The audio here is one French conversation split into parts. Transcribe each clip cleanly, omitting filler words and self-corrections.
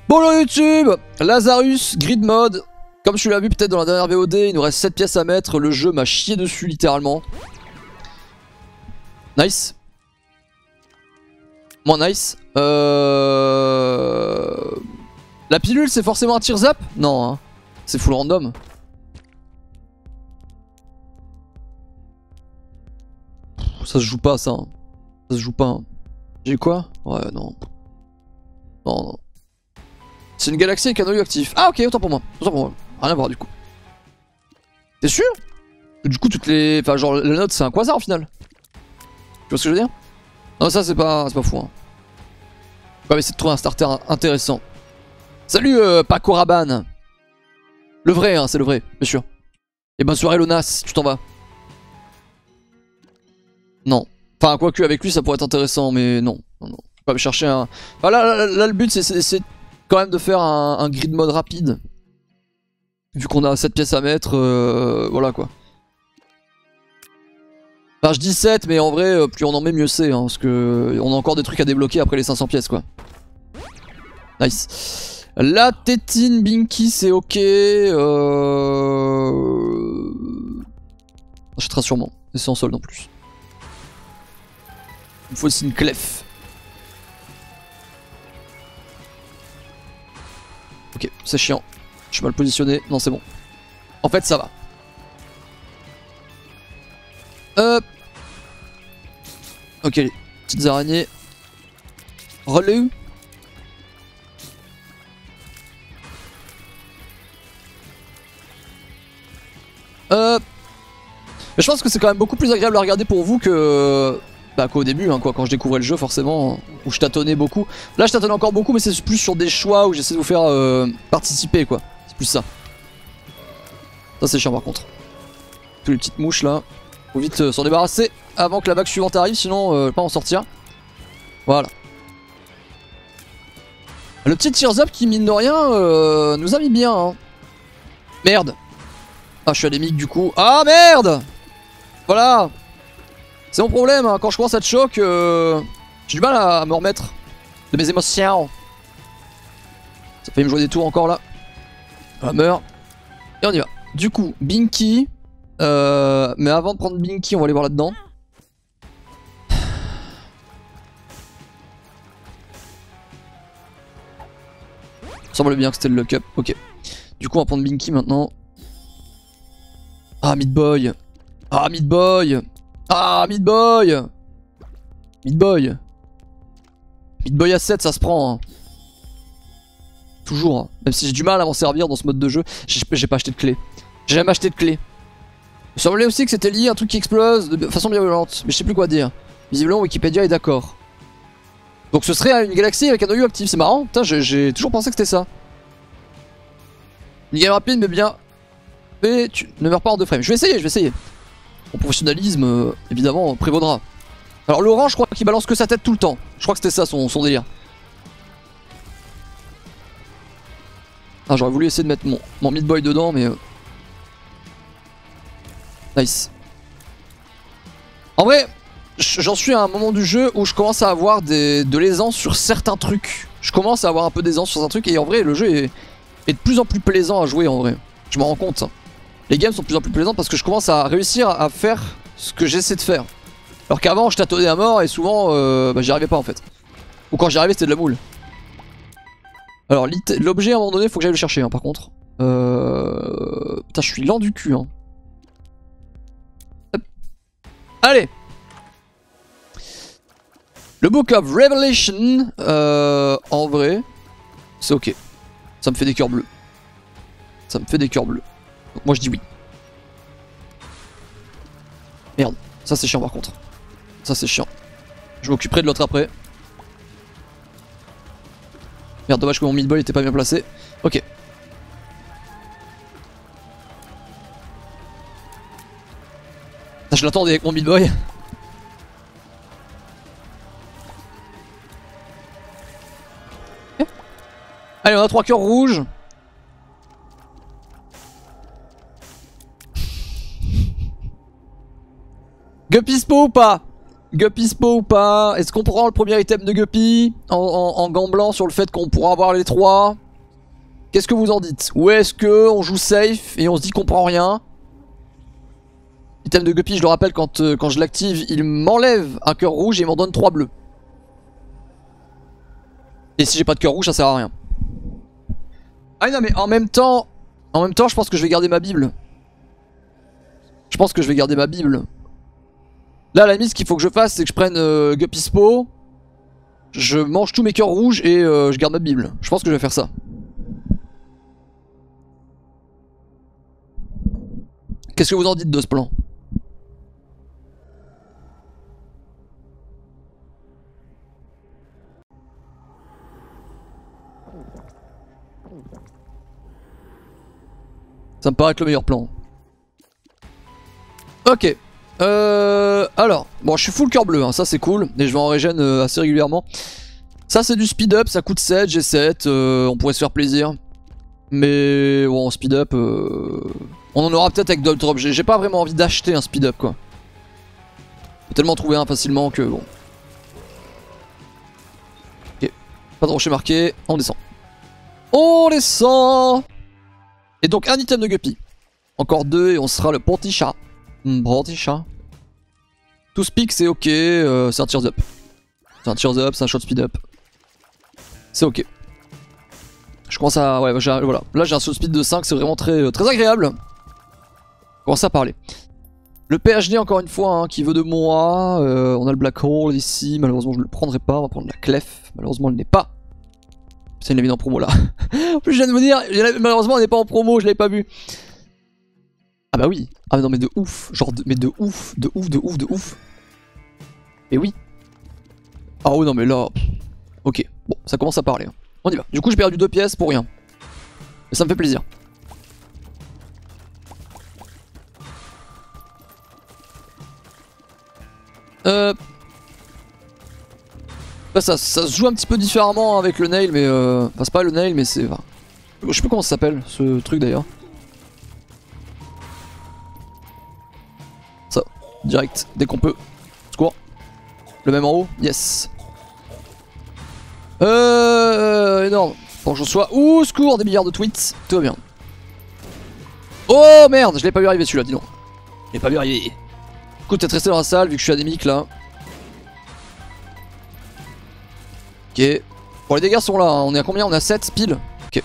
Bonjour YouTube, Lazarus, Grid Mode. Comme tu l'as vu peut-être dans la dernière VOD, il nous reste 7 pièces à mettre. Le jeu m'a chié dessus littéralement. Nice. Moins nice. La pilule c'est forcément un tir zap? Non, hein. C'est full random. Ça se joue pas ça. Hein. Ça se joue pas. Hein. J'ai quoi? Ouais, non. Non, non. C'est une galaxie avec un noyau actif. Ah ok, autant pour moi. Autant pour moi. Rien à voir du coup. T'es sûr? Du coup toutes les... Enfin genre la note c'est un quasar au final. Tu vois ce que je veux dire? Non ça c'est pas fou hein. On va essayer de trouver un starter intéressant. Salut Paco Rabanne. Le vrai hein, c'est le vrai, bien sûr. Et bonne soirée Lonas, tu t'en vas. Non. Enfin quoique avec lui ça pourrait être intéressant mais non. Non, non. On va me chercher un... Enfin là le but c'est quand même de faire un grid mode rapide. Vu qu'on a 7 pièces à mettre, voilà quoi. Enfin je dis 7 mais en vrai plus on en met mieux c'est hein, parce que on a encore des trucs à débloquer après les 500 pièces quoi. Nice. La tétine Binky c'est ok. J'achèterai sûrement. Et c'est en solde en plus. Il me faut aussi une clef. Ok, c'est chiant. Je suis mal positionné. Non, c'est bon. En fait, ça va. Ok, les petites araignées. Relou. Mais je pense que c'est quand même beaucoup plus agréable à regarder pour vous que... Bah qu'au début, hein, quoi, quand je découvrais le jeu forcément, où je tâtonnais beaucoup. Là je tâtonne encore beaucoup mais c'est plus sur des choix où j'essaie de vous faire participer quoi. C'est plus ça. Ça c'est chiant par contre. Toutes les petites mouches là. Faut vite s'en débarrasser avant que la vague suivante arrive sinon pas en sortir. Voilà. Le petit Tears Up qui mine de rien nous a mis bien hein. Merde. Ah je suis anémique du coup. Ah merde. Voilà. C'est mon problème, hein. Quand je commence à te choc, j'ai du mal à me remettre de mes émotions. Ça fait me jouer des tours encore là. Ah, meurt. Et on y va. Du coup, Binky. Mais avant de prendre Binky, on va aller voir là-dedans. Il semble bien que c'était le lock-up. Ok. Du coup, on va prendre Binky maintenant. Ah, Meat Boy. Ah, Meat Boy. Ah, Meat Boy. Meat Boy. Meat Boy à 7, ça se prend. Hein. Toujours. Hein. Même si j'ai du mal à m'en servir dans ce mode de jeu. J'ai pas acheté de clé. J'ai jamais acheté de clé. Il semblait aussi que c'était lié à un truc qui explose de façon bien violente. Mais je sais plus quoi dire. Visiblement, Wikipédia est d'accord. Donc ce serait une galaxie avec un noyau actif. C'est marrant. Putain, j'ai toujours pensé que c'était ça. Une game rapide, mais bien. Mais tu ne meurs pas en 2 frames. Je vais essayer. Mon professionnalisme, évidemment, prévaudra. Alors Laurent, je crois qu'il balance que sa tête tout le temps. Je crois que c'était ça son délire. Ah, j'aurais voulu essayer de mettre mon Meat Boy dedans, mais... Nice. En vrai, j'en suis à un moment du jeu où je commence à avoir de l'aisance sur certains trucs. Je commence à avoir un peu d'aisance sur certains trucs, et en vrai, le jeu est de plus en plus plaisant à jouer, en vrai. Je m'en rends compte. Les games sont de plus en plus plaisantes parce que je commence à réussir à faire ce que j'essaie de faire. Alors qu'avant je tâtonnais à mort et souvent bah, j'y arrivais pas en fait. Ou quand j'y arrivais c'était de la moule. Alors l'objet à un moment donné faut que j'aille le chercher hein, par contre. Putain je suis lent du cul hein. Hop. Allez. Le Book of Revelation en vrai c'est ok. Ça me fait des cœurs bleus. Ça me fait des cœurs bleus. Donc moi je dis oui. Merde, ça c'est chiant par contre. Ça c'est chiant. Je m'occuperai de l'autre après. Merde, dommage que mon Meat Boy était pas bien placé. Ok. Je l'attendais avec mon Meat Boy. Allez, on a 3 cœurs rouges. Guppispo ou pas? Guppy Spo ou pas? Est-ce qu'on prend le premier item de Guppy en gamblant sur le fait qu'on pourra avoir les 3? Qu'est-ce que vous en dites? Ou est-ce que on joue safe et on se dit qu'on prend rien? Item de Guppy, je le rappelle, quand je l'active, il m'enlève un cœur rouge et il m'en donne 3 bleus. Et si j'ai pas de cœur rouge, ça sert à rien. Ah non, mais en même temps, je pense que je vais garder ma Bible. Je pense que je vais garder ma Bible. Là, à la limite, ce qu'il faut que je fasse, c'est que je prenne Guppy Spo. Je mange tous mes cœurs rouges et je garde ma Bible. Je pense que je vais faire ça. Qu'est-ce que vous en dites de ce plan? Ça me paraît être le meilleur plan. Ok. Alors, bon, je suis full cœur bleu, hein, ça c'est cool. Et je vais en régène assez régulièrement. Ça c'est du speed up, ça coûte 7, j'ai 7. On pourrait se faire plaisir. Mais bon, speed up, on en aura peut-être avec Double Drop. J'ai pas vraiment envie d'acheter un speed up, quoi. J'ai tellement trouvé un facilement que bon. Ok, pas de rocher marqué, on descend. On descend. Et donc un item de Guppy. Encore 2 et on sera le petit chat. Petit chat. Tout speak c'est ok, c'est un tears up. C'est un tears up, c'est un shot speed up. C'est ok. Je commence à... Ouais, voilà. Là j'ai un shot speed de 5, c'est vraiment très, très agréable. Je commence à parler. Le PhD encore une fois, hein, qui veut de moi. On a le Black Hole ici, malheureusement je le prendrai pas. On va prendre la Clef, malheureusement elle n'est pas. Ça il l'a mis en promo là. En plus je viens de vous dire, malheureusement elle n'est pas en promo, je l'avais pas vu. Ah bah oui. Ah mais non mais de ouf. Genre mais de ouf. De ouf, de ouf, de ouf. Mais oui. Ah oh non mais là. Ok. Bon, ça commence à parler. On y va. Du coup j'ai perdu 2 pièces pour rien. Mais ça me fait plaisir. Là, ça se joue un petit peu différemment avec le nail, mais enfin c'est pas le nail, mais c'est... Enfin, je sais plus comment ça s'appelle ce truc d'ailleurs. Ça, direct, dès qu'on peut. Secours. Le même en haut, yes. Énorme. Bon, je sois. Ouh, secours, des milliards de tweets. Tout va bien. Oh merde, je l'ai pas vu arriver celui-là, dis donc. Je l'ai pas vu arriver. Écoute, peut-être rester dans la salle vu que je suis anémique là. Ok. Bon, les dégâts sont là, hein. On est à combien? On est à 7 pile. Ok.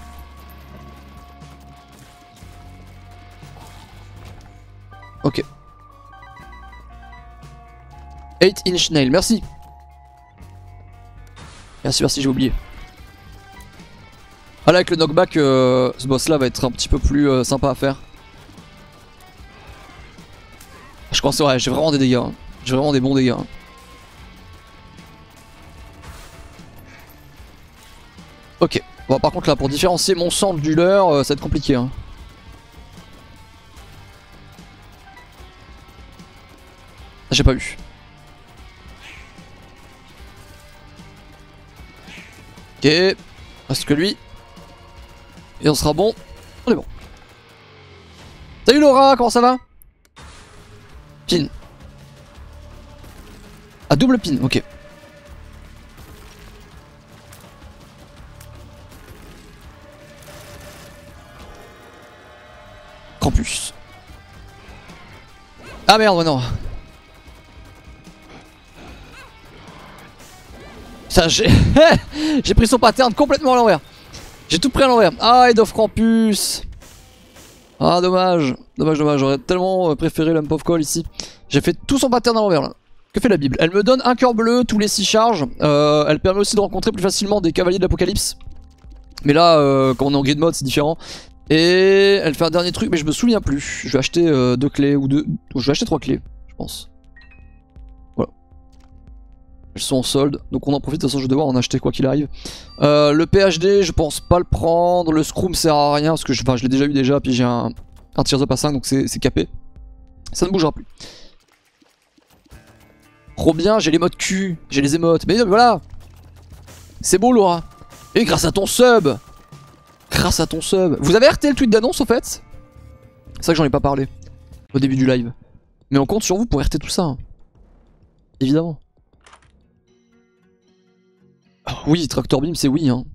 Ok. 8 inch nail, merci. Merci, merci, j'ai oublié. Ah là, avec le knockback, ce boss là va être un petit peu plus sympa à faire. Je pense, ouais, j'ai vraiment des dégâts. Hein. J'ai vraiment des bons dégâts. Hein. Ok. Bon, par contre là, pour différencier mon sang du leur, ça va être compliqué. Hein. J'ai pas vu. Ok. Reste que lui. Et on sera bon. On est bon. Salut Laura, comment ça va? Pin. Ah, double pin, ok. Campus. Ah merde, ouais, non. Ça, j'ai pris son pattern complètement à l'envers. J'ai tout pris à l'envers. Ah, Head of Campus. Ah, dommage. Dommage, dommage. J'aurais tellement préféré l'Ump of Call ici. J'ai fait tout son pattern à l'envers là. Que fait la Bible? Elle me donne un cœur bleu tous les 6 charges. Elle permet aussi de rencontrer plus facilement des cavaliers de l'Apocalypse. Mais là, quand on est en grid mode, c'est différent. Et elle fait un dernier truc, mais je me souviens plus. Je vais acheter 2 clés ou 2. Je vais acheter 3 clés, je pense. Voilà. Elles sont en solde, donc on en profite. De toute façon, je vais devoir en acheter quoi qu'il arrive. Le PhD, je pense pas le prendre. Le Scrum sert à rien parce que je l'ai déjà eu déjà. Puis j'ai un Tears Up à 5, donc c'est capé. Ça ne bougera plus. Trop bien, j'ai les modes Q, j'ai les émotes. Mais non, mais voilà. C'est beau, Laura. Et grâce à ton sub. Grâce à ton sub. Vous avez RT le tweet d'annonce au fait? C'est vrai que j'en ai pas parlé au début du live. Mais on compte sur vous pour RT tout ça. Évidemment. Oh, oui, Tractor Beam, c'est oui. Hein.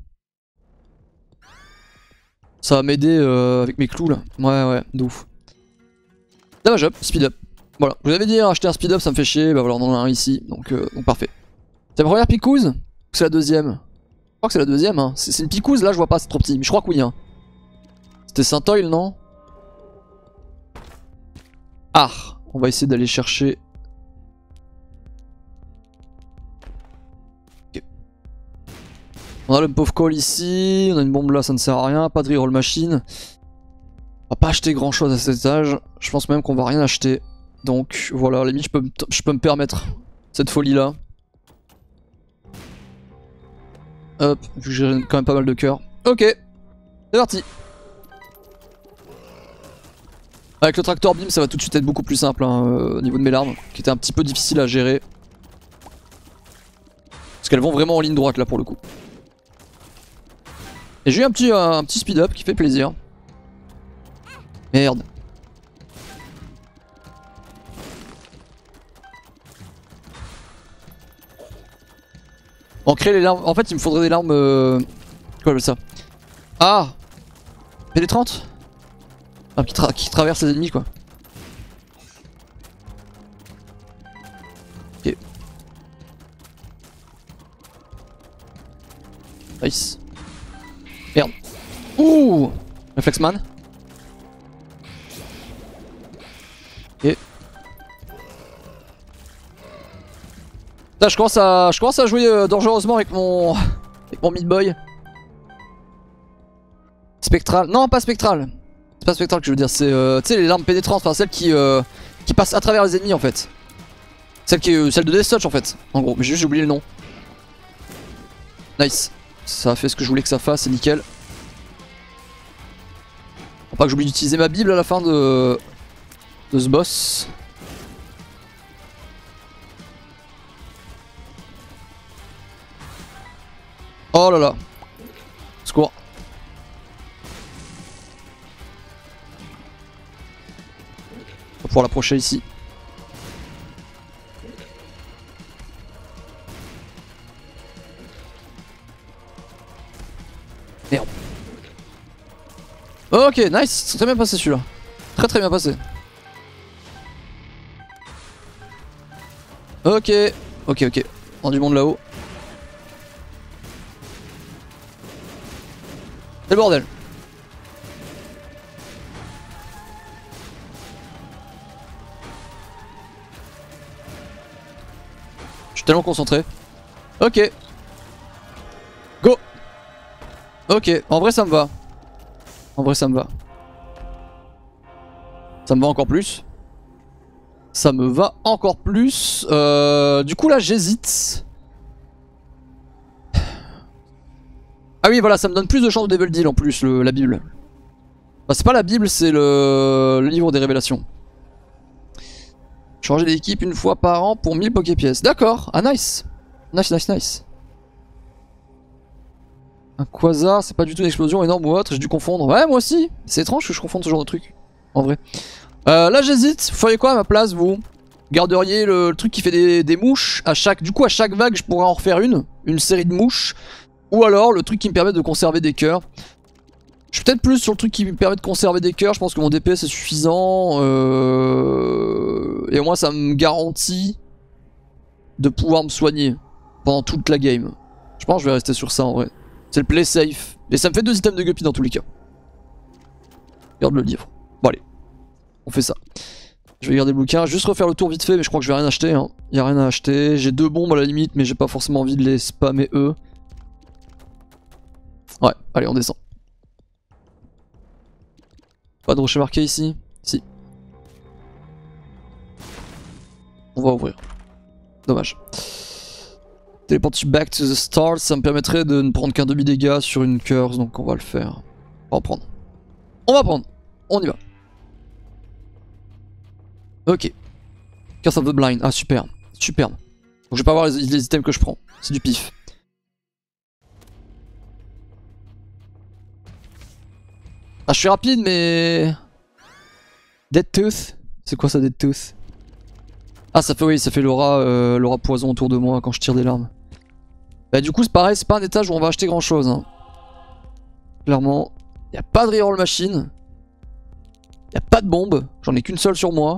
Ça va m'aider avec mes clous là. Ouais, de ouf. Damage up, speed up. Voilà, je vous avais dit, acheter un speed up ça me fait chier. Bah voilà, on en a un ici. Donc parfait. C'est la première picouse ou c'est la deuxième? Je crois que c'est la deuxième. Hein. C'est une picouse là, je vois pas, c'est trop petit. Mais je crois que oui. Hein. C'était Saint-Oil, non? Ah, on va essayer d'aller chercher. Ok. On a le pauvre call ici, on a une bombe là, ça ne sert à rien, pas de reroll machine. On va pas acheter grand chose à cet étage, je pense même qu'on va rien acheter. Donc voilà, à la limite je peux me permettre cette folie là. Hop, vu que j'ai quand même pas mal de cœur. Ok, c'est parti. Avec le tractor beam ça va tout de suite être beaucoup plus simple hein, au niveau de mes larmes, qui étaient un petit peu difficiles à gérer. Parce qu'elles vont vraiment en ligne droite là pour le coup. Et j'ai eu un petit speed up qui fait plaisir. Merde. On crée les larmes. En fait il me faudrait des larmes... Quoi on appelle ça? Ah, pénétrantes. Qui traverse les ennemis quoi. Ok. Nice. Merde. Ouh, Reflexman. Ok. Là, je commence à jouer dangereusement avec mon mid-boy. Spectral. Non, pas spectral. C'est pas spectral que je veux dire, c'est tu sais les larmes pénétrantes, enfin celles qui passent à travers les ennemis en fait. Celle de Death Touch en fait, en gros, mais juste j'ai oublié le nom. Nice. Ça a fait ce que je voulais que ça fasse, c'est nickel. Faut pas que j'oublie d'utiliser ma bible à la fin de ce boss. Oh là là. Secours. On va pouvoir l'approcher ici. Merde. Ok, nice, c'est très bien passé celui-là. Très bien passé. Ok. On a du monde là-haut. C'est le bordel. Je suis tellement concentré. Ok. Go. Ok, en vrai ça me va. Ça me va encore plus. Ça me va encore plus. Du coup là j'hésite. Ah oui voilà, ça me donne plus de chance de Devil Deal en plus, la Bible. Bah, c'est pas la Bible, c'est le livre des révélations. Changer d'équipe une fois par an pour 1000 Poképièces. D'accord, ah nice. Nice. Un quasar, c'est pas du tout une explosion énorme ou autre, j'ai dû confondre. Ouais, moi aussi. C'est étrange que je confonde ce genre de truc. En vrai. Là, j'hésite. Vous feriez quoi à ma place, vous? Garderiez le truc qui fait des mouches à chaque... Du coup, à chaque vague, je pourrais en refaire une série de mouches. Ou alors, le truc qui me permet de conserver des cœurs. Je suis peut-être plus sur le truc qui me permet de conserver des cœurs. Je pense que mon DPS est suffisant. Et moi, ça me garantit de pouvoir me soigner pendant toute la game. Je pense que je vais rester sur ça, en vrai. C'est le play safe. Et ça me fait 2 items de guppy dans tous les cas. Garde le livre. Bon allez. On fait ça. Je vais garder le bouquin. Juste refaire le tour vite fait. Mais je crois que je vais rien acheter. Hein. Y a rien à acheter. J'ai 2 bombes à la limite. Mais j'ai pas forcément envie de les spammer eux. Ouais. Allez on descend. Pas de rocher marqué ici? Si. On va ouvrir. Dommage. Teleport back to the start, ça me permettrait de ne prendre qu'un demi-dégât sur une curse, donc on va le faire. On va prendre. On y va. Ok. Curse of the Blind, ah superbe. Donc je vais pas voir les items que je prends, c'est du pif. Ah je suis rapide mais... Dead Tooth? C'est quoi ça Dead Tooth? Ah ça fait oui, ça fait l'aura poison autour de moi quand je tire des larmes. Bah du coup c'est pareil, c'est pas un étage où on va acheter grand chose. Hein. Clairement, y a pas de reroll machine. Y a pas de bombe, j'en ai qu'une seule sur moi.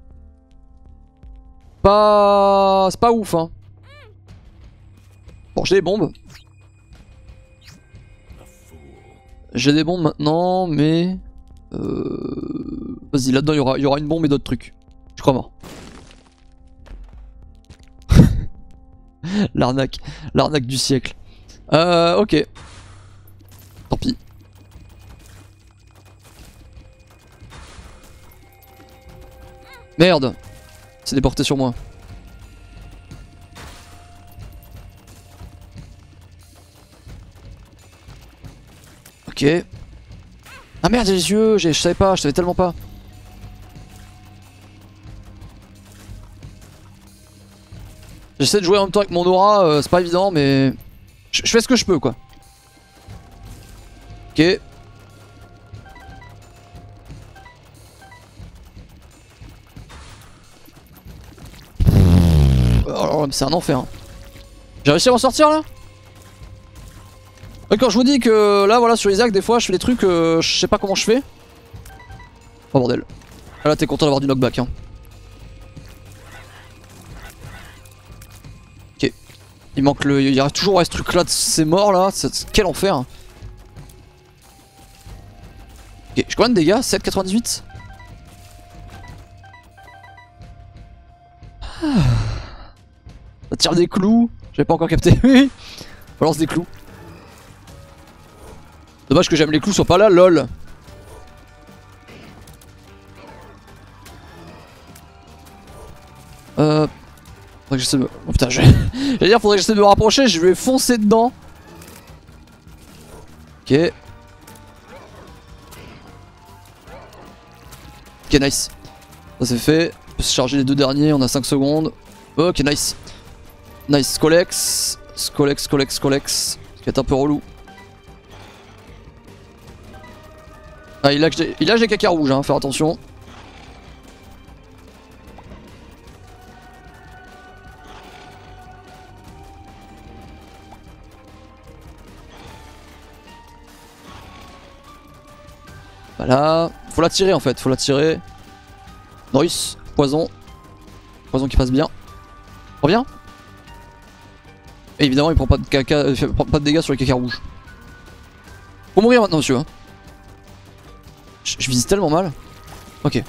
C'est pas ouf hein. Bon j'ai des bombes. J'ai des bombes maintenant mais... Vas-y là-dedans il y aura une bombe et d'autres trucs. Je crois mort. L'arnaque du siècle. Ok. Tant pis. Merde. C'est déporté sur moi. Ok. Ah merde j'ai les yeux, je savais pas, je savais tellement pas. J'essaie de jouer en même temps avec mon aura, c'est pas évident mais... Je fais ce que je peux quoi. Ok. Oh, c'est un enfer. Hein. J'ai réussi à m'en sortir là? Quand je vous dis que là voilà sur Isaac des fois je fais des trucs je sais pas comment je fais. Oh bordel. Ah, là t'es content d'avoir du knockback hein. Ok. Il manque le... Il y a toujours ce truc là de ces morts là. Quel enfer. Ok, j'ai combien de dégâts? 7,98. Ça tire des clous. J'avais pas encore capté. Balance des clous. Dommage que j'aime les clous soient pas là, lol. Faudrait que j'essaie de me... Oh putain, j'allais dire faudrait que j'essaie de me rapprocher, je vais foncer dedans. Ok. Ok, nice. Ça c'est fait. On peut se charger les deux derniers, on a 5 secondes. Ok, nice. Nice, Scolex. Scolex. Ce qui est un peu relou. Ah, il lâche des caca rouges, hein, faire attention. Voilà. Faut la tirer en fait, faut la tirer. Nice. Poison. Poison qui passe bien. Reviens. Et évidemment il prend pas de caca, prend pas de dégâts sur les caca rouges. Faut mourir maintenant monsieur. Hein. Je vise tellement mal. Ok.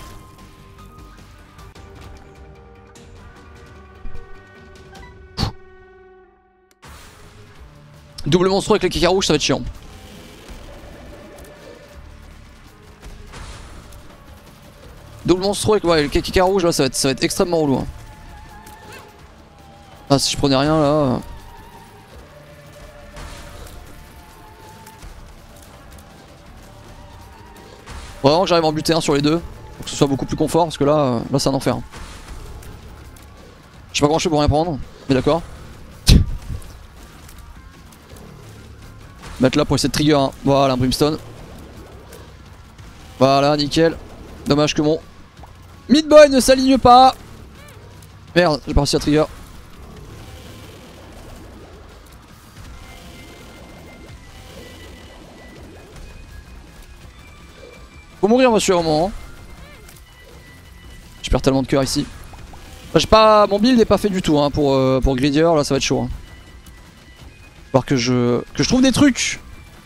Double monstro avec les caca rouges ça va être chiant. Double monstro avec ouais, les caca rouges là ça va être extrêmement relou. Hein. Ah si je prenais rien là... Vraiment que j'arrive à en buter un sur les deux pour que ce soit beaucoup plus confort parce que là c'est un enfer. Je sais pas comment je fais pour rien prendre, mais d'accord. Mettre là pour essayer de trigger hein. Voilà un brimstone. Voilà nickel. Dommage que mon Meat-Boy ne s'aligne pas. Merde j'ai pas réussi à trigger. Faut mourir monsieur au moment. Hein. Je perds tellement de cœur ici. J'ai pas... Mon build n'est pas fait du tout hein, pour Gridier, là ça va être chaud. Hein. Faut voir que je trouve des trucs.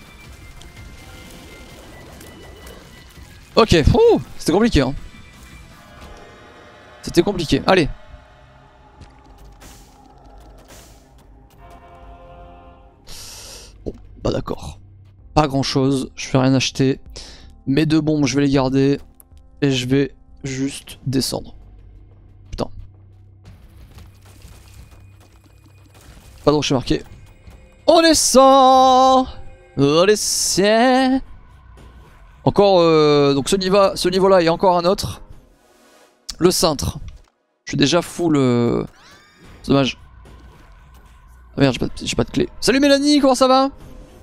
Ok, c'était compliqué. Hein. C'était compliqué, allez. Bon, bah d'accord. Pas grand chose, je vais rien acheter. Mes deux bombes, je vais les garder. Et je vais juste descendre. Putain. Pas de rocher marqué. On descend. On descend. Encore, donc ce niveau-là, il y a encore un autre. Le cintre. Je suis déjà full. C'est dommage. Ah merde, j'ai pas de clé. Salut Mélanie, comment ça va?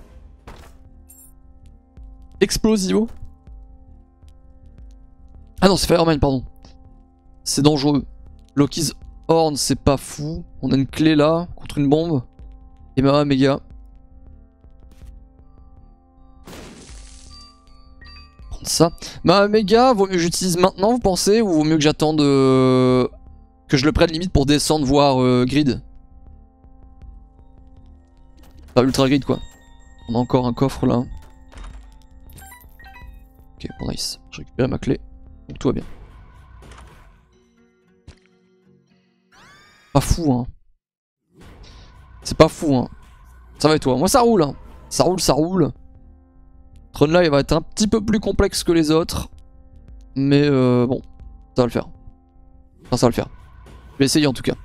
Explosivo. Ah non, c'est Fireman, pardon. C'est dangereux. Loki's Horn, c'est pas fou. On a une clé là, contre une bombe. Et ma méga. Prendre ça. Ma méga, vaut mieux que j'utilise maintenant, vous pensez? Ou vaut mieux que j'attende que je le prenne limite pour descendre voir grid? Pas ultra grid quoi. On a encore un coffre là. Ok, bon nice. Je récupère ma clé. Donc tout va bien. Pas fou hein. C'est pas fou hein. Ça va et toi? Moi ça roule hein. Ça roule, ça roule. Tron là il va être un petit peu plus complexe que les autres. Mais bon, ça va le faire. Enfin ça va le faire. Je vais essayer en tout cas.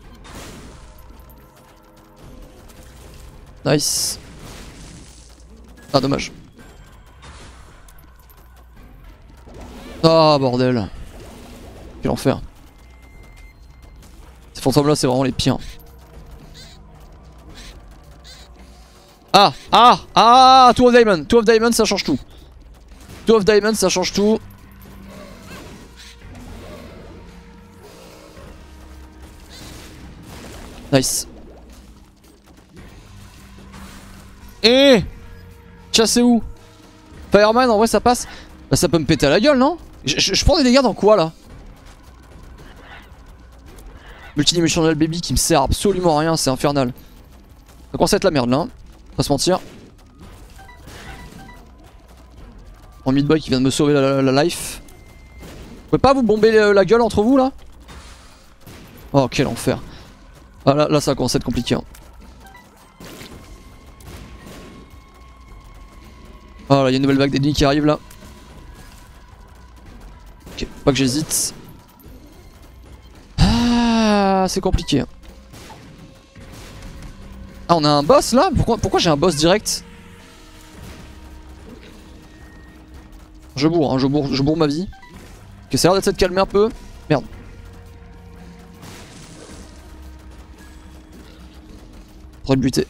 Nice. Ah dommage. Ah bordel. Quel enfer. Ces fantômes là c'est vraiment les pires. Ah, ah, ah, Two of Diamond. Two of Diamond ça change tout. Two of Diamond ça change tout. Nice. Eh, tiens c'est où? Fireman en vrai ça passe. Bah ça peut me péter à la gueule non? Je prends des dégâts dans quoi là? Multidimensional baby qui me sert absolument à rien, c'est infernal. Ça commence à être la merde là, hein. Pas se mentir. En mid-boy qui vient de me sauver la life. Vous pouvez pas vous bomber la gueule entre vous là? Oh quel enfer. Ah là ça commence à être compliqué hein. Oh là, il y a une nouvelle vague d'ennemis qui arrive là. Ok, pas que j'hésite. Ah, c'est compliqué. Ah, on a un boss là? Pourquoi j'ai un boss direct? Je bourre, hein, je bourre ma vie. Ok, ça a l'air d'être calmé un peu. Merde. Faudrait le buter.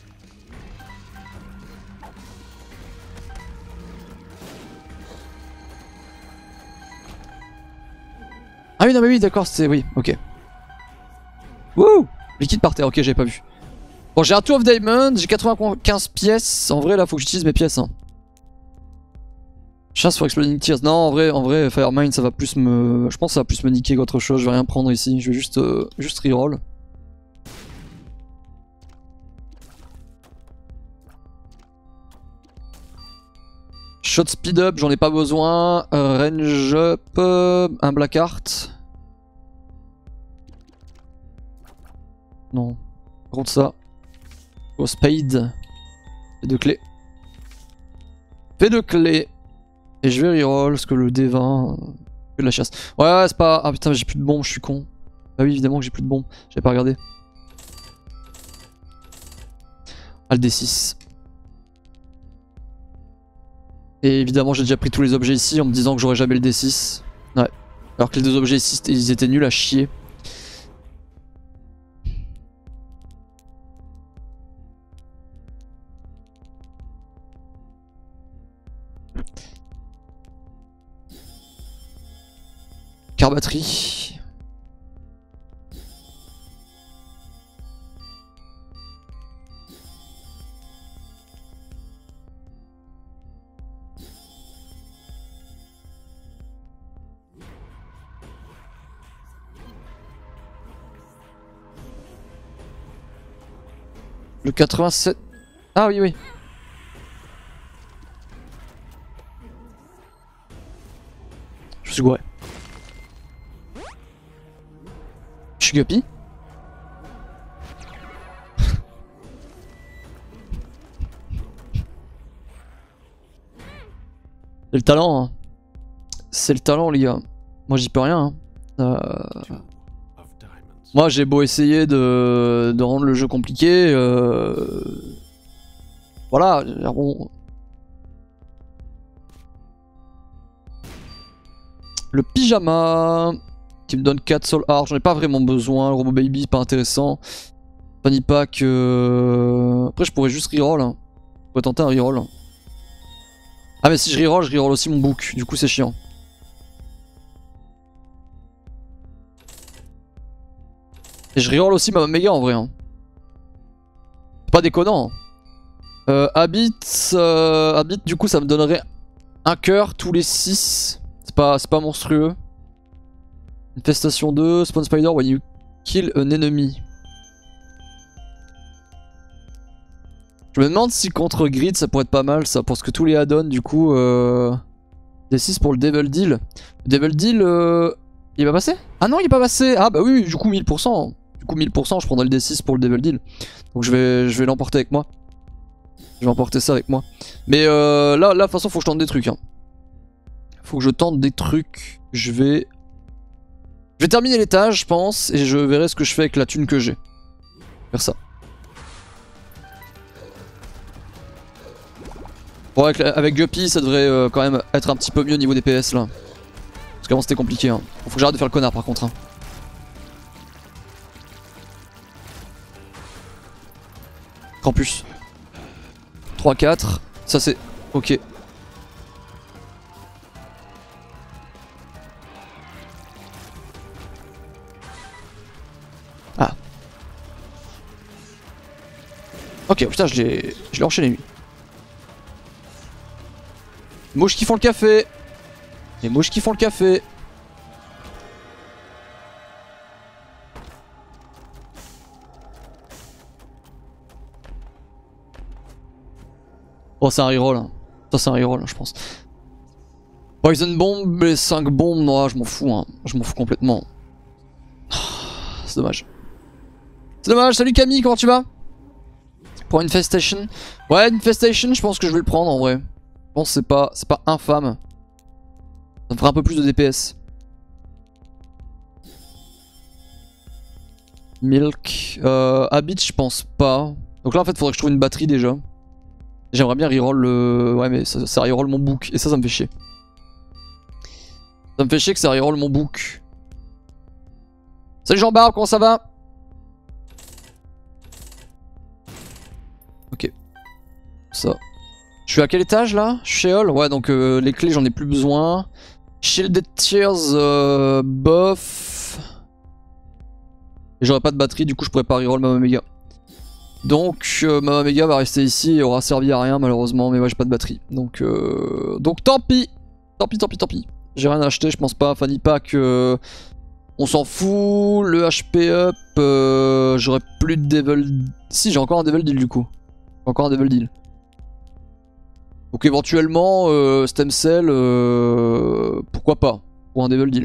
Ah oui, non mais oui, d'accord, c'est... oui, ok. Wouh! Liquide par terre, ok, j'avais pas vu. Bon, j'ai un Two of Diamond, j'ai 95 pièces. En vrai, là, faut que j'utilise mes pièces. Hein. Chasse for Exploding Tears. Non, en vrai, Firemind, ça va plus me... Je pense que ça va plus me niquer qu'autre chose. Je vais rien prendre ici. Je vais juste reroll. Shot speed up, j'en ai pas besoin. Range up, un black art. Non. Par contre ça. Oh spade. Et deux clés. Fait deux clés. Et je vais reroll parce que le D20. Que de la chasse. Ouais, c'est pas. Ah putain, j'ai plus de bombes, je suis con. Bah oui, évidemment que j'ai plus de bombes. J'avais pas regardé. Ah, le D6. Et évidemment, j'ai déjà pris tous les objets ici en me disant que j'aurais jamais le D6. Ouais. Alors que les deux objets ici, ils étaient nuls à chier. Carbatterie. Le 87... Ah oui, oui. Je me suis gouré. Je suis guppy. C'est le talent, hein. C'est le talent, les gars. Moi, j'y peux rien. Hein. Moi, j'ai beau essayer de rendre le jeu compliqué. Voilà. Bon. Le pyjama qui me donne 4 soul art. J'en ai pas vraiment besoin. Le robot baby, pas intéressant. Fanny pack. Après, je pourrais juste reroll. Hein. Je pourrais tenter un reroll. Ah, mais si je reroll aussi mon book. Du coup, c'est chiant. Et je reroll aussi ma méga en vrai. Hein. C'est pas déconnant. Hein. Habit, du coup ça me donnerait un cœur tous les 6. C'est pas monstrueux. Infestation 2, spawn spider when you kill an enemy. Je me demande si contre grid ça pourrait être pas mal ça, parce que tous les add-ons du coup... D6 pour le Devil Deal. Le Devil Deal, il va passer? Ah non il est pas passé. Ah bah oui, du coup 1000%. Du coup 1000% je prendrai le D6 pour le Devil Deal. Donc je vais l'emporter avec moi. Je vais emporter ça avec moi. Mais là de toute façon faut que je tente des trucs. Hein. Faut que je tente des trucs. Je vais terminer l'étage je pense. Et je verrai ce que je fais avec la thune que j'ai. Faire ça. Bon avec Guppy ça devrait quand même être un petit peu mieux au niveau des PS là. Parce qu'avant c'était compliqué. Hein. Faut que j'arrête de faire le connard par contre. Hein. Campus. 3-4. Ça c'est... Ok. Ah. Ok, putain je l'ai enchaîné lui. Mouches qui font le café. Les mouches qui font le café. Oh c'est un reroll. Hein. Ça c'est un reroll hein, je pense. Poison bomb, les 5 bombes, non je m'en fous. Hein. Je m'en fous complètement. C'est dommage. C'est dommage, salut Camille, comment tu vas? Pour Infestation. Ouais, Infestation, je pense que je vais le prendre en vrai. Je pense que c'est pas infâme. Ça me fera un peu plus de DPS. Milk. Habit, je pense pas. Donc là, en fait, faudrait que je trouve une batterie déjà. J'aimerais bien reroll le... Ouais, mais ça reroll mon book. Et ça me fait chier. Ça me fait chier que ça reroll mon book. Salut Jean-Barbe, comment ça va? Ok. Ça. Je suis à quel étage là? Je suis chez Hall? Ouais, donc les clés, j'en ai plus besoin. Shielded Tears, bof. J'aurais pas de batterie, du coup je pourrais pas reroll Mama Mega. Donc Mama Mega va rester ici et aura servi à rien malheureusement, mais ouais j'ai pas de batterie. Donc tant pis. Tant pis. J'ai rien acheté, je pense pas. Fanny Pack, on s'en fout. Le HP up, j'aurais plus de Devil... Si j'ai encore un Devil Deal du coup. J'ai encore un Devil Deal. Donc éventuellement, Stem Cell, pourquoi pas, pour un Devil Deal.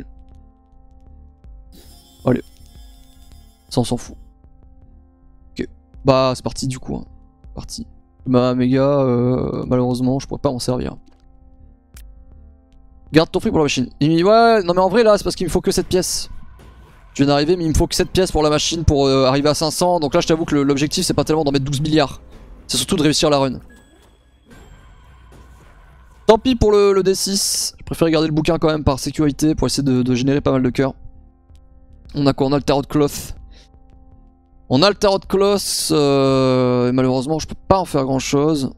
Allez. Ça on s'en fout. Ok. Bah c'est parti du coup. Hein. Parti. Ma méga, malheureusement, je pourrais pas m'en servir. Garde ton fric pour la machine. Ouais, non mais en vrai là, c'est parce qu'il me faut que cette pièce. Je viens d'arriver, mais il me faut que cette pièce pour la machine pour arriver à 500. Donc là, je t'avoue que l'objectif, c'est pas tellement d'en mettre 12 milliards. C'est surtout de réussir la run. Tant pis pour le D6, je préfère garder le bouquin quand même par sécurité pour essayer de générer pas mal de cœurs. On a quoi? On a le Tarot Cloth. On a le Tarot Cloth, et malheureusement je peux pas en faire grand chose.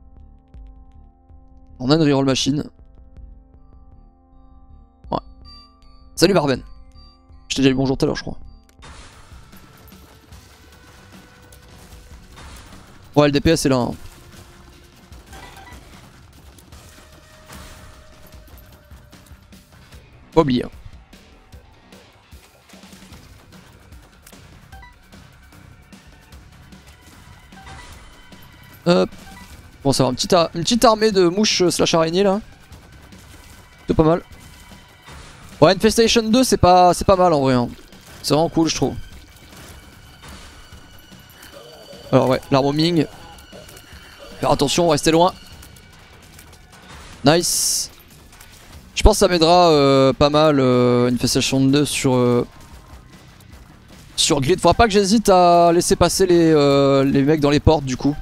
On a une reroll machine. Ouais. Salut Barben. Je t'ai déjà dit bonjour tout à l'heure je crois. Ouais le DPS est là. Hein. Pas oublier. Hop. Bon ça va, une petite armée de mouches slash araignées là. C'est pas mal. Ouais Infestation 2 c'est pas mal en vrai. Hein. C'est vraiment cool je trouve. Alors ouais, l'armoming. Faire attention, restez loin. Nice. Je pense que ça m'aidera pas mal Infestation 2 sur Grid. Faudra pas que j'hésite à laisser passer les mecs dans les portes du coup.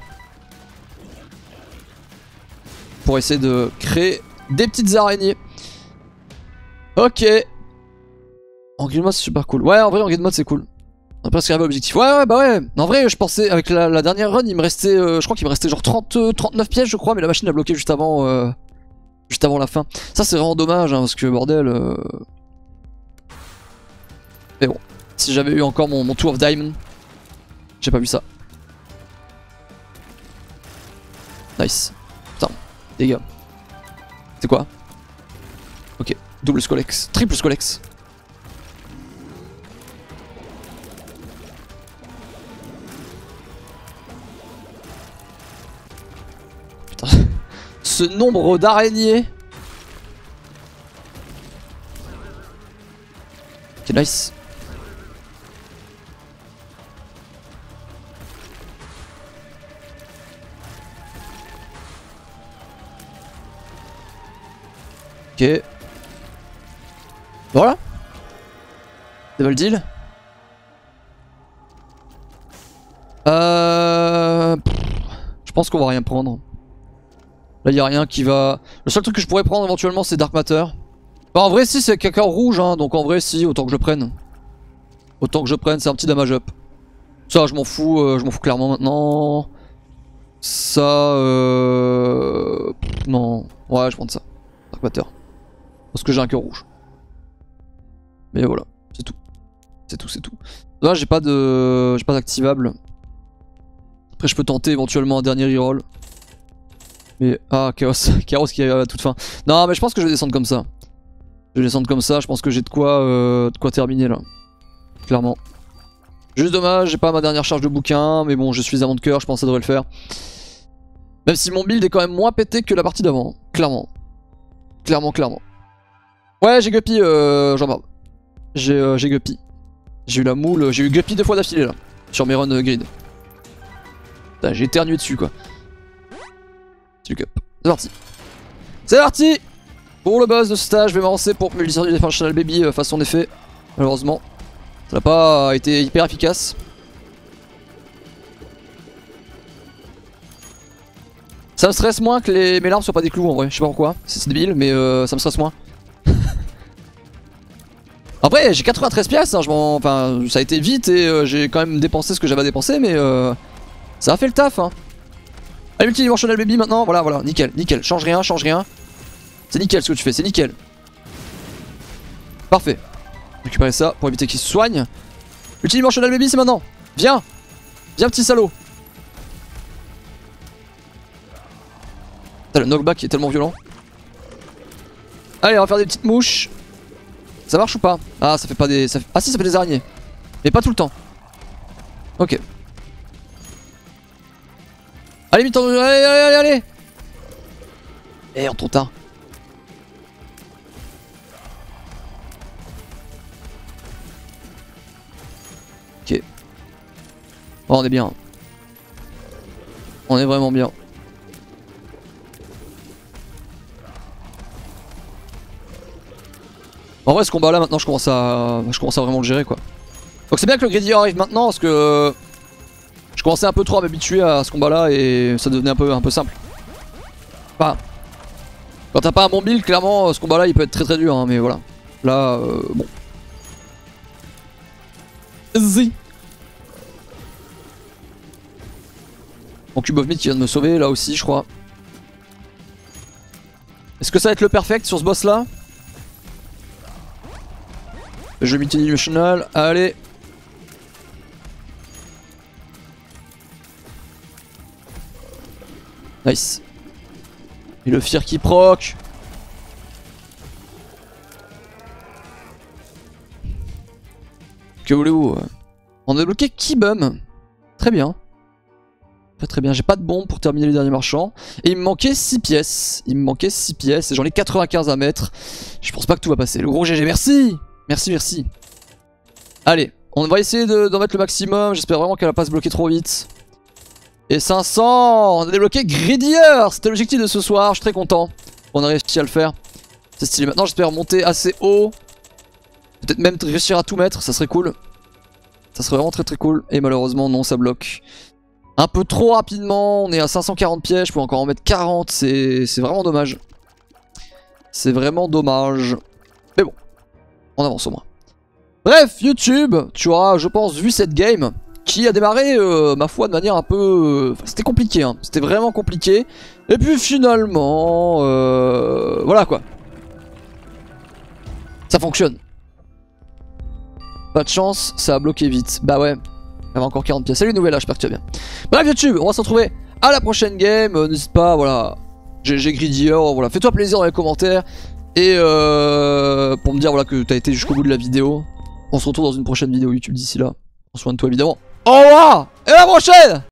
Pour essayer de créer des petites araignées. Ok. En grid mode c'est super cool. Ouais en vrai en grid mode c'est cool. On a presque arrivé à l'objectif. Ouais bah ouais. En vrai je pensais avec la dernière run il me restait je crois qu'il me restait genre 39 pièges je crois. Mais la machine a bloqué juste avant la fin. Ça c'est vraiment dommage hein, parce que bordel. Mais bon. si j'avais eu encore mon Tour of Diamond. J'ai pas vu ça. Nice. Putain, dégâts. C'est quoi? Ok, double Scolex, triple Scolex. Putain, ce nombre d'araignées. Ok, nice. Ok. Voilà. Double deal. Je pense qu'on va rien prendre. Là il y a rien qui va... Le seul truc que je pourrais prendre éventuellement c'est Dark Matter. Bah, en vrai si c'est cacao rouge hein, donc en vrai si autant que je prenne. Autant que je prenne, c'est un petit damage up. Ça je m'en fous clairement maintenant. Ça non. Ouais je prends ça. Dark Matter. Parce que j'ai un cœur rouge. Mais voilà, c'est tout. C'est tout, c'est tout. Là j'ai pas d'activable. Après je peux tenter éventuellement un dernier reroll. Mais ah Chaos, Chaos qui arrive à toute fin. Non mais je pense que je vais descendre comme ça. Je vais descendre comme ça, je pense que j'ai de quoi terminer là. Clairement. Juste dommage, j'ai pas ma dernière charge de bouquin, mais bon j'ai suffisamment de cœur, je pense que ça devrait le faire. Même si mon build est quand même moins pété que la partie d'avant, clairement. Clairement. Ouais j'ai Guppy Jean-Barbe. J'ai Guppy. J'ai eu la moule, j'ai eu Guppy 2 fois d'affilée là. Sur mes runs grid. J'ai éternué dessus quoi. C'est le cup. C'est parti. C'est parti. Pour le boss de ce stage, je vais m'avancer pour Multi du Channel Baby fasse son effet. Malheureusement. Ça n'a pas été hyper efficace. Ça me stresse moins que mes larmes soient pas des clous en vrai. Je sais pas pourquoi. C'est débile mais ça me stresse moins. Après j'ai 93 pièces, hein, enfin ça a été vite et j'ai quand même dépensé ce que j'avais à dépenser mais ça a fait le taf hein. Allez multidimensionnel baby maintenant, voilà, nickel, change rien. C'est nickel ce que tu fais, c'est nickel. Parfait. Récupérer ça pour éviter qu'il se soigne. Multidimensionnel baby c'est maintenant. Viens petit salaud. Putain, le knockback est tellement violent. Allez on va faire des petites mouches. Ça marche ou pas? Ah ça fait pas des... Ah si ça fait des araignées. Mais pas tout le temps. Ok. Allez vite, allez. Merde trop tard. Ok. Oh, on est bien. On est vraiment bien. En vrai ce combat là maintenant je commence à vraiment le gérer quoi. Donc c'est bien que le Greedy arrive maintenant parce que je commençais un peu trop à m'habituer à ce combat là et ça devenait un peu simple. Enfin, quand t'as pas un bon build clairement ce combat là il peut être très dur hein, mais voilà. Là bon. Zi. Mon cube of meat qui vient de me sauver là aussi je crois. Est-ce que ça va être le perfect sur ce boss là? Jeu multidimensionnel, allez. Nice. Et le fear qui proc. Que voulez-vous? On a débloqué Kibum. Très bien. Très bien, j'ai pas de bombe pour terminer les derniers marchands. Et il me manquait 6 pièces. Et j'en ai 95 à mettre. Je pense pas que tout va passer. Le gros GG, merci. Merci. Allez, on va essayer d'en mettre le maximum. J'espère vraiment qu'elle va pas se bloquer trop vite. Et 500, on a débloqué Greedier. C'était l'objectif de ce soir, je suis très content. On a réussi à le faire. C'est stylé. Maintenant j'espère monter assez haut. Peut-être même réussir à tout mettre, ça serait cool. Ça serait vraiment très cool. Et malheureusement non, ça bloque. Un peu trop rapidement, on est à 540 pièges, je peux encore en mettre 40. C'est vraiment dommage. C'est vraiment dommage. Mais bon, on avance au moins. Bref, YouTube, tu auras, je pense, vu cette game qui a démarré, ma foi, de manière un peu... C'était compliqué, hein. C'était vraiment compliqué. Et puis finalement, voilà quoi. Ça fonctionne. Pas de chance, ça a bloqué vite. Bah ouais. Il y avait encore 40 pièces. Salut Nouvelle, j'espère que tu vas bien. Bref YouTube, on va se retrouver à la prochaine game. N'hésite pas, voilà. J'ai greedy, voilà. Fais-toi plaisir dans les commentaires. Et pour me dire voilà, que t'as été jusqu'au bout de la vidéo. On se retrouve dans une prochaine vidéo YouTube d'ici là. Prends soin de toi évidemment. Au revoir et à la prochaine.